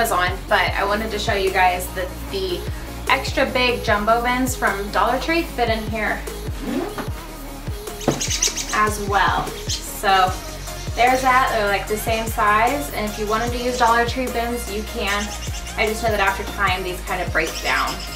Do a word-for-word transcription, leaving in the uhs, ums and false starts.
Amazon, but I wanted to show you guys that the extra big jumbo bins from Dollar Tree fit in here as well. So there's that. They're like the same size, and if you wanted to use Dollar Tree bins, you can. I just know that after time these kind of break down.